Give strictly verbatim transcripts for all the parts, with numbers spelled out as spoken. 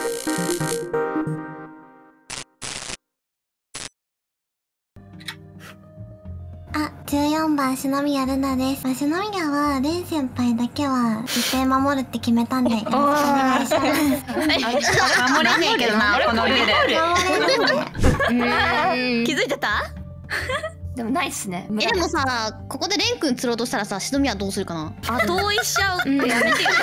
あ、じゅうよんばん篠宮ルナです。まあ、篠宮はレン先輩だけは絶対守るって決めたんで、よろしくお願いします。 守れねえけどな、このルール。 守れない。 気づいてた？でもないっすね。 え、でもさ、ここでレン君釣ろうとしたらさ、篠宮どうするかな。 後追いしちゃうってやめてください。そう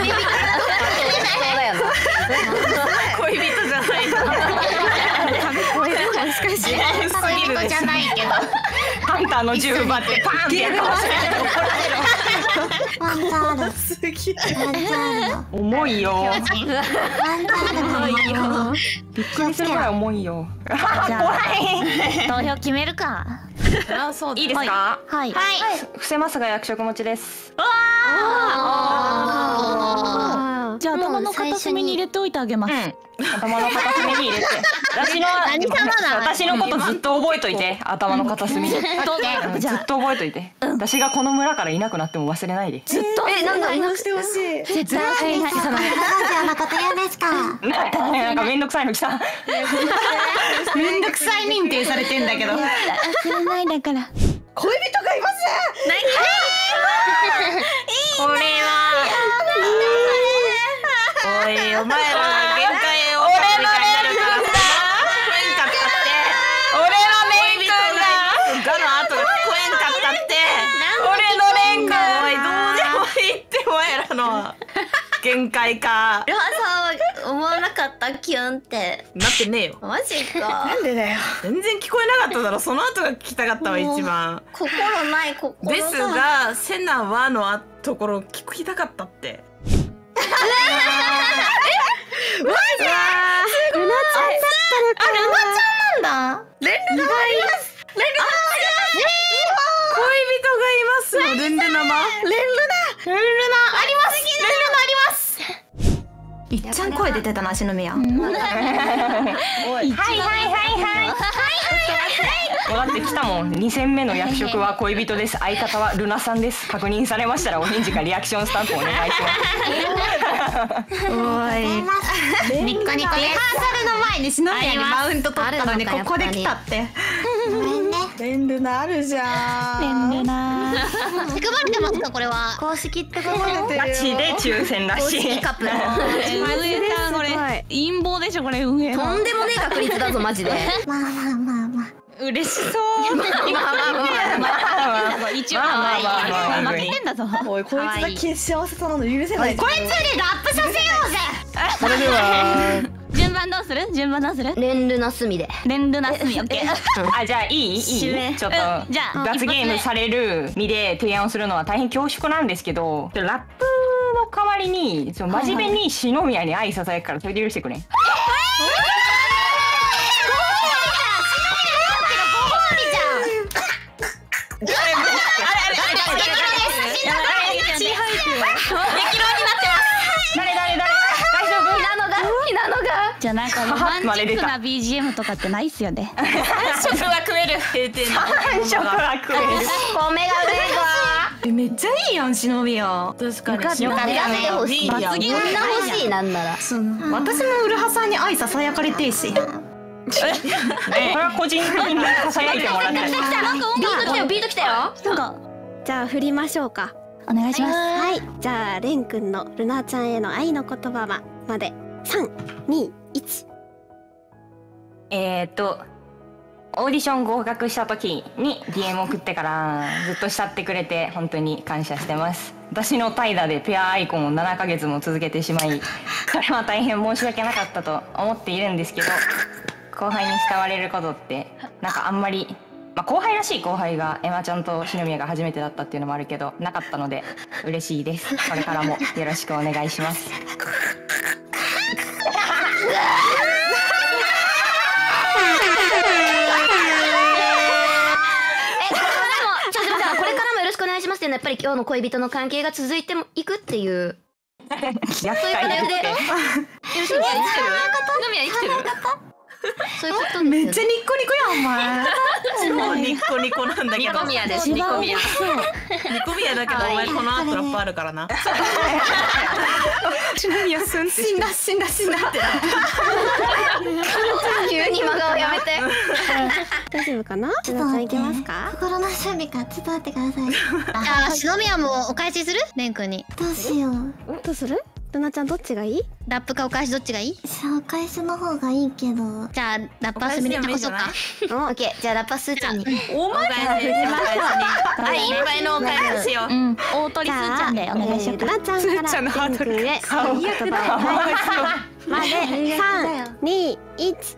だよな。恋人じゃない。恋人難しい。 恋人じゃないけど。 ハンターの銃奪ってパーンってやるかもしれない。 ワンチャンある。ワンチャンあるよ。 重いよ。 ワンチャンあるよ。 びっくりするぐらい重いよ。 じゃあ投票決めるか。 いいですか？ はい。 伏せますが役職持ちです。 じゃあ頭の片隅に入れておいてあげます。 頭の片隅に入れて。私の私のことずっと覚えといて。頭の片隅に。ずっと覚えといて。私がこの村からいなくなっても忘れないで。 ずっと。え、なんだいなくしてほしい。絶対はいはい。そのラジオのこと言うんですか。 なんかめんどくさいの来た。 めんどくさい認定されてんだけど。 知らないだから。 恋人がいます。 何？ これは。おい、お前らの限界を。俺のレン君が。俺のレン君が。ガの後が聞こえんかったって。俺のレン君。おい、どうでもいいってお前らの。限界か。 ルハさんは思わなかったキュンって。 なってねえよ。 マジか。 なんでだよ。 全然聞こえなかっただろ。その後が聞きたかったわ一番。 心ない心。 ですがセナはのあところ聞きたかったって。 マジ？ルナちゃんだったのか。 あ、ルナちゃんなんだ。 レンルナがいます。レンルナ。 恋人がいますのレンルナマ。 レンルナ。 ルナあります。ルナあります。いっちゃん声出てたな、篠宮。はいはいはいはいはい。だって来たもん。に戦目の役職は恋人です。相方はルナさんです。確認されましたらお返事かリアクションスタンプお願いします。 おい。 ニッコニコです。 リハーサルの前に篠宮にマウント取ったのにここで来たって。 ごめんね。 レンルナあるじゃん。 レンルナ。 配られてますかこれは。 公式ってことで。 ガチで抽選らしい。 カップ。 運営さんこれ陰謀でしょこれ運営。 とんでもねえ確率だぞマジで。 まあまあまあまあ。 嬉しそう。まあまあまあまあ一応負けてんだぞ。 おい、こいつだけ幸せそうなの許せない。 こいつでラップさせようぜ。 それでは順番どうする？順番どうする？ レンルナスミで。 レンルナスミオッケー。 あ、じゃあいいいいちょっとじゃあ罰ゲームされる身で提案をするのは大変恐縮なんですけど、ラップの代わりにその真面目に篠宮に愛ささやくからそれで許してくれ。 じゃあなんかロマンチックな ビージーエム とかってないっすよね。 食は食える。閉店の。 食は食える。 米が売れるわ。 え、めっちゃいいやん、篠宮。 確かに。 よかったね。欲しい。 罰ゲームみんな欲しいなんなら。 私もウルハさんに愛ささやかれていし。 これは個人的にささやいてもらって。 ビート来たよ、ビート来たよ。 なんかじゃあ振りましょうか。 お願いします。 はい。じゃあレン君のルナちゃんへの愛の言葉はまでさん、に、いち。 えーっとオーディション合格した時に ディーエム 送ってからずっと慕ってくれて本当に感謝してます。私の怠惰でペアアイコンをななかげつも続けてしまい、これは大変申し訳なかったと思っているんですけど、後輩に慕われることってなんかあんまり、まあ、後輩らしい後輩がエマちゃんと篠宮が初めてだったっていうのもあるけどなかったので嬉しいです。これからもよろしくお願いします。 やっぱり今日の恋人の関係が続いてもいくっていうそういう形で。篠宮生きてる？篠宮生きてる？ そういうことですよね。 めっちゃニッコニコやんお前。 そうニッコニコなんだけど。 ニコミヤです。ニコミヤ。 ニコミヤだけどお前この後ラップあるからな。 篠宮すん死んだ死んだ死んだって急に真顔やめて。 大丈夫かな？ちょっといけますか？ 心の準備か。ちょっと待ってください。 ああ、篠宮もお返しする？レン君に。 どうしよう。 どうする？ルナちゃんどっちがいい？ ラップかお返しどっちがいい？ お返しの方がいいけど。 じゃあラッパーすみれちゃこそか。オッケー、じゃあラッパーすーちゃんに。 お前はいいっぱいのお返しを。 うん。大鳥すーちゃんでお願いしようか。 ルナちゃんからレン君へ言葉をまでさん、に、いち。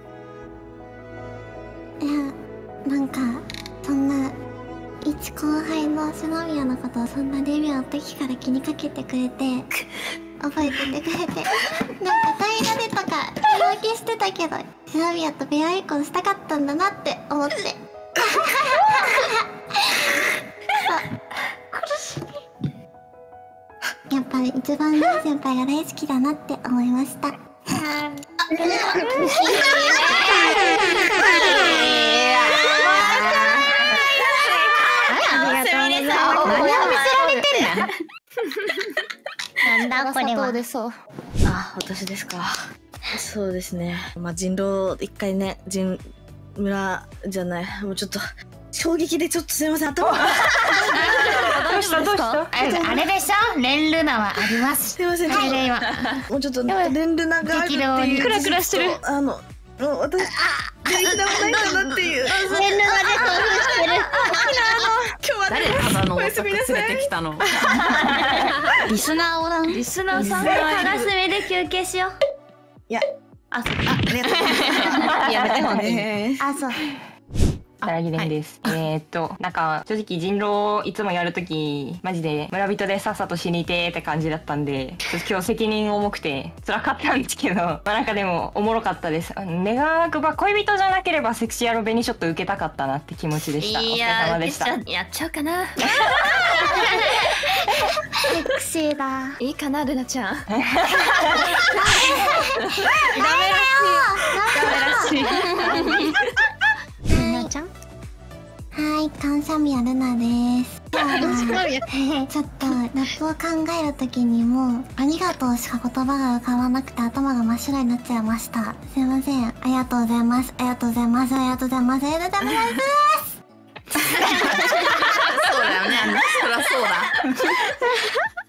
いや、なんかそんな一後輩の篠宮のことをそんなデビューの時から気にかけてくれて覚えててくれて、なんか平らでとか言い訳してたけど篠宮とペアアイコンしたかったんだなって思ってやっぱり一番レン先輩が大好きだなって思いました。 なんだこれは。でそう。 あ、私ですか。そうですね。まあ人狼一回ね、人村じゃない、もうちょっと衝撃でちょっとすみません頭が。 どうしたどうした？ あれでしょ？レンルナはあります。 すみません。 はい、今。 もうちょっとレンルナがあるっていう。 クラクラしてる。 あの、もう私元気でもないかなっていう。 レンルナで興奮してる。 今日は誰ただの男連れてきたの。 リスナーおらん。リスナーさん。カラス目で休憩しよう。 いや、 あ、そう。 あ、ありがとうございます。やめてほんね。 あ、そう。 荒木蓮です。えーっとなんか正直人狼いつもやるときマジで村人でさっさと死にてーって感じだったんで、ちょっと今日責任重くて辛かったんですけど、まあなんかでもおもろかったです。願わくば恋人じゃなければセクシーアロベニショット受けたかったなって気持ちでした。お疲れ様でした。 やっちゃうかな。セクシーだ。 いいかな、ルナちゃん。 ダメだよ。 ダメらしい。 ルナちゃん。 はい、感謝宮ルナです。ちょっとラップを考えるときにもうありがとうしか言葉が浮かばなくて頭が真っ白になっちゃいました。すいません。ありがとうございます。ありがとうございます。ありがとうございます。ありがとうございます。 そうだよね。そりゃそうだ。